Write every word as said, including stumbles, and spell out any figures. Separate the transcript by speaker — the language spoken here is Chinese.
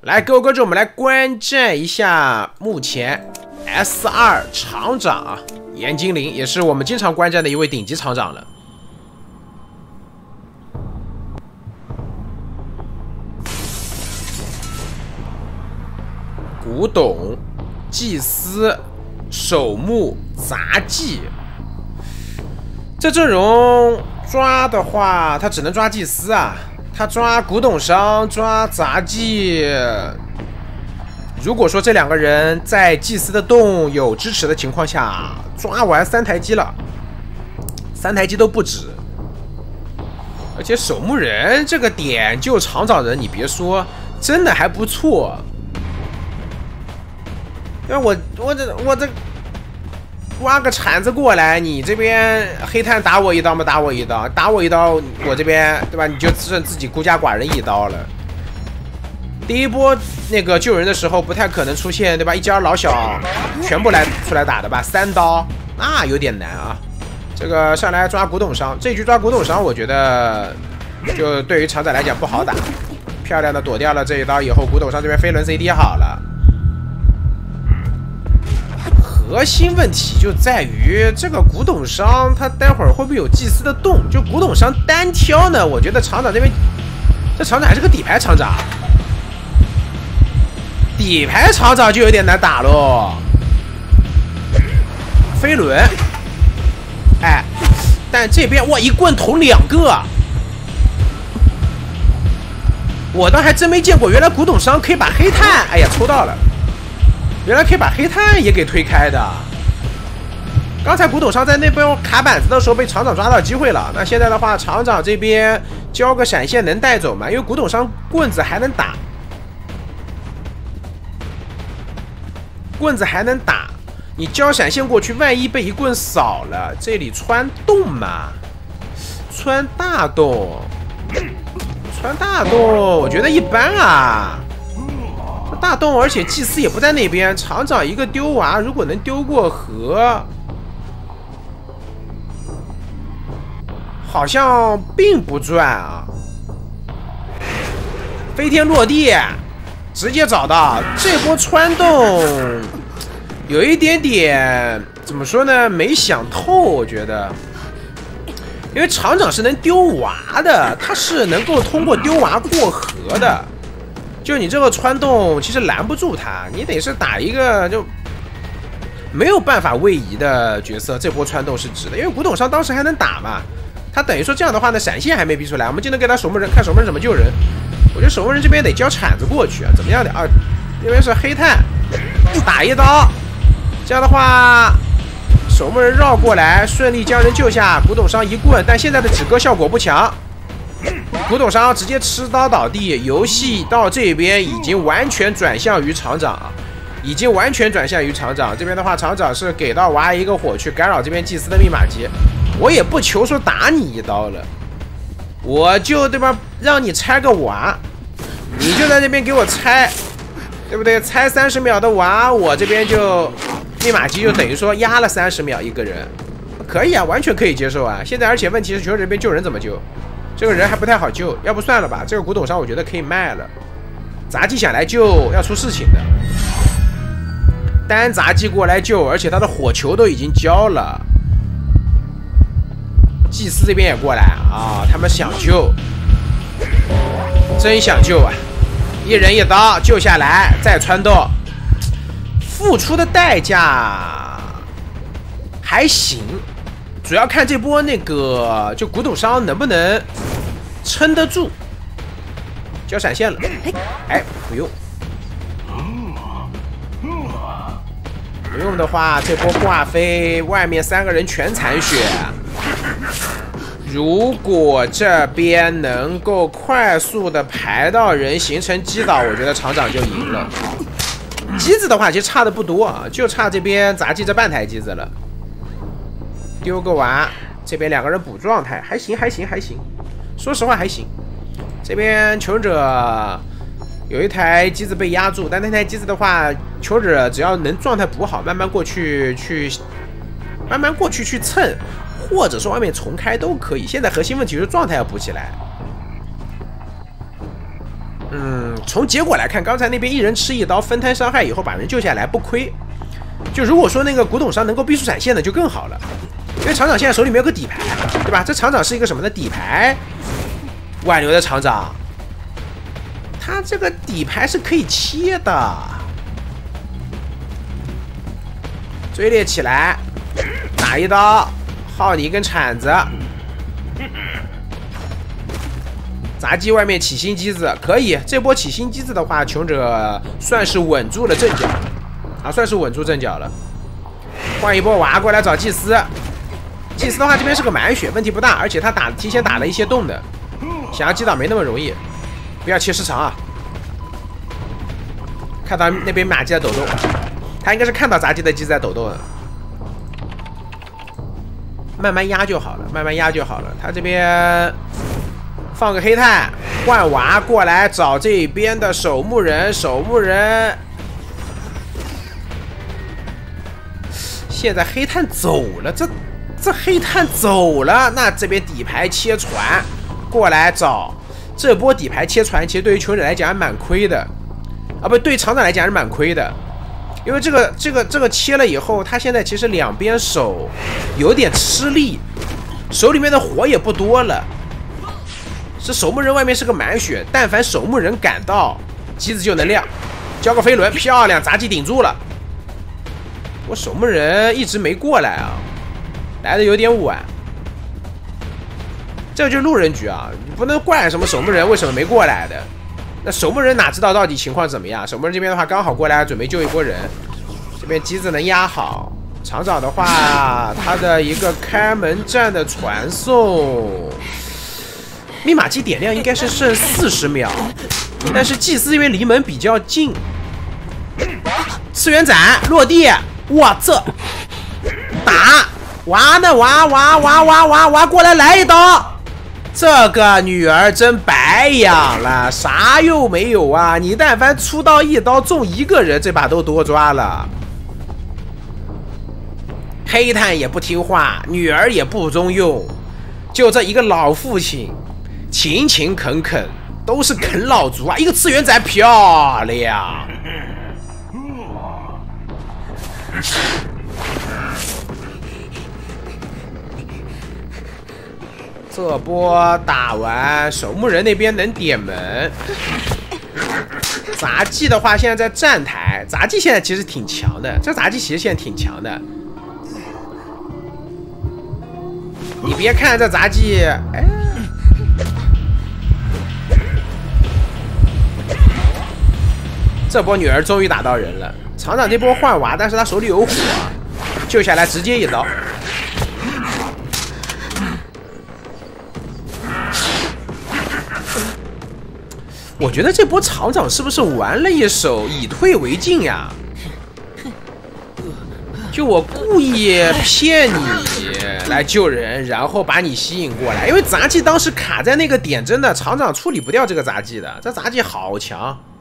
Speaker 1: 来，各位观众，我们来观战一下目前 S 二 厂长啊，严精灵也是我们经常观战的一位顶级厂长了。古董、祭司、守墓、杂技，这阵容抓的话，他只能抓祭司啊。 他抓古董商，抓杂技。如果说这两个人在祭司的洞有支持的情况下，抓完三台机了，三台机都不止。而且守墓人这个点救厂长人，你别说，真的还不错。那我我这我这。 挖个铲子过来，你这边黑炭打我一刀吗？打我一刀，打我一刀，我这边对吧？你就剩自己孤家寡人一刀了。第一波那个救人的时候，不太可能出现对吧？一家老小全部来出来打的吧？三刀那有点难啊。这个上来抓古董商，这局抓古董商，我觉得就对于厂长来讲不好打。漂亮的躲掉了这一刀以后，古董商这边飞轮 C D 好了。 核心问题就在于这个古董商，他待会儿会不会有祭司的洞？就古董商单挑呢？我觉得厂长这边，这厂长还是个底牌厂长，底牌厂长就有点难打喽。飞轮，哎，但这边哇，一棍捅两个，我倒还真没见过，原来古董商可以把黑炭，哎呀，抽到了。 原来可以把黑炭也给推开的。刚才古董商在那边卡板子的时候被厂长抓到机会了。那现在的话，厂长这边交个闪现能带走吗？因为古董商棍子还能打，棍子还能打。你交闪现过去，万一被一棍扫了，这里穿洞嘛？穿大洞，穿大洞，我觉得一般啊。 大洞，而且祭司也不在那边。厂长一个丢娃，如果能丢过河，好像并不赚啊。飞天落地，直接找到这波穿洞，有一点点怎么说呢？没想透，我觉得，因为厂长是能丢娃的，他是能够通过丢娃过河的。 就你这个穿洞，其实拦不住他，你得是打一个就没有办法位移的角色。这波穿洞是值的，因为古董商当时还能打嘛。他等于说这样的话呢，闪现还没逼出来，我们就能给他守墓人看守墓人怎么救人。我觉得守墓人这边得交铲子过去啊，怎么样的啊？这边是黑炭，打一刀，这样的话守墓人绕过来，顺利将人救下。古董商一棍，但现在的止戈效果不强。 古董商直接持刀倒地，游戏到这边已经完全转向于厂长，已经完全转向于厂长这边的话，厂长是给到娃一个火去干扰这边祭司的密码机，我也不求说打你一刀了，我就对吧，让你拆个娃，你就在这边给我拆，对不对？拆三十秒的娃，我这边就密码机就等于说压了三十秒一个人，可以啊，完全可以接受啊。现在而且问题是，球这边救人怎么救？ 这个人还不太好救，要不算了吧。这个古董商我觉得可以卖了。杂技想来救要出事情的，单杂技过来救，而且他的火球都已经交了。祭司这边也过来啊，他们想救，真想救啊！一人一刀救下来，再穿洞，付出的代价还行。 主要看这波那个就古董商能不能撑得住，交闪现了，哎，不用，不用的话，这波挂飞，外面三个人全残血。如果这边能够快速的排到人，形成击倒，我觉得厂长就赢了。机子的话，其实差的不多啊，就差这边杂技这半台机子了。 丢个娃，这边两个人补状态，还行还行还行，说实话还行。这边求者有一台机子被压住，但那台机子的话，求者只要能状态补好，慢慢过去去，慢慢过去去蹭，或者说外面重开都可以。现在核心问题是状态要补起来。 嗯，从结果来看，刚才那边一人吃一刀分摊伤害以后把人救下来不亏。就如果说那个古董商能够避出闪现的就更好了，因为厂长现在手里面有个底牌，对吧？这厂长是一个什么的底牌？挽留的厂长，他这个底牌是可以切的。追猎起来，打一刀，耗你一根铲子。杂技外面起新机子可以，这波起新机子的话，穷者算是稳住了阵脚啊，算是稳住阵脚了。换一波娃过来找祭司，祭司的话这边是个满血，问题不大，而且他打提前打了一些洞的，想要击倒没那么容易。不要切时长啊！看到那边马姬在抖动，他应该是看到杂技的机子在抖动的，慢慢压就好了，慢慢压就好了。他这边。放个黑炭，换娃过来找这边的守墓人。守墓人，现在黑炭走了，这这黑炭走了，那这边底牌切船过来找。这波底牌切船，其实对于穷人来讲还蛮亏的啊，不对，厂长来讲是蛮亏的，因为这个这个这个切了以后，他现在其实两边守有点吃力，手里面的火也不多了。这守墓人外面是个满血，但凡守墓人赶到，机子就能亮。交个飞轮，漂亮，杂技顶住了。我守墓人一直没过来啊，来的有点晚。这就是路人局啊，你不能怪什么守墓人为什么没过来的。那守墓人哪知道到底情况怎么样？守墓人这边的话刚好过来准备救一波人，这边机子能压好。厂长的话，他的一个开门战的传送。密码机点亮应该是剩四十秒，但是祭司因为离门比较近，次元斩落地，哇这打娃呢娃娃娃娃娃娃过来来一刀，这个女儿真白养了，啥又没有啊！你但凡出刀一刀中一个人，这把都多抓了。黑炭也不听话，女儿也不中用，就这一个老父亲。勤勤恳恳，都是啃老族啊！一个次元斩漂亮，这波打完，守墓人那边能点门。杂技的话，现在在站台，杂技现在其实挺强的，这杂技其实现在挺强的。你别看这杂技，哎。这波女儿终于打到人了，厂长这波换娃，但是他手里有火，救下来直接一刀。我觉得这波厂长是不是玩了一手以退为进呀？就我故意骗你来救人，然后把你吸引过来，因为杂技当时卡在那个点，真的厂长处理不掉这个杂技的，这杂技好强。